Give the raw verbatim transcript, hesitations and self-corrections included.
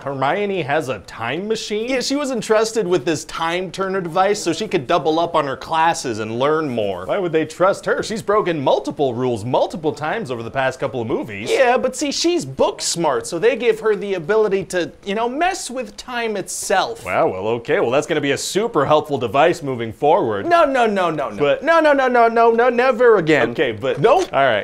Hermione has a time machine? Yeah, she was entrusted with this time turner device so she could double up on her classes and learn more. Why would they trust her? She's broken multiple rules multiple times over the past couple of movies. Yeah, but see, she's book smart, so they give her the ability to, you know, mess with time itself. Wow, well, okay. Well, that's gonna be a super helpful device moving forward. No, no, no, no, no. But- no, no, no, no, no, no, never again. Okay, but... Nope. All right.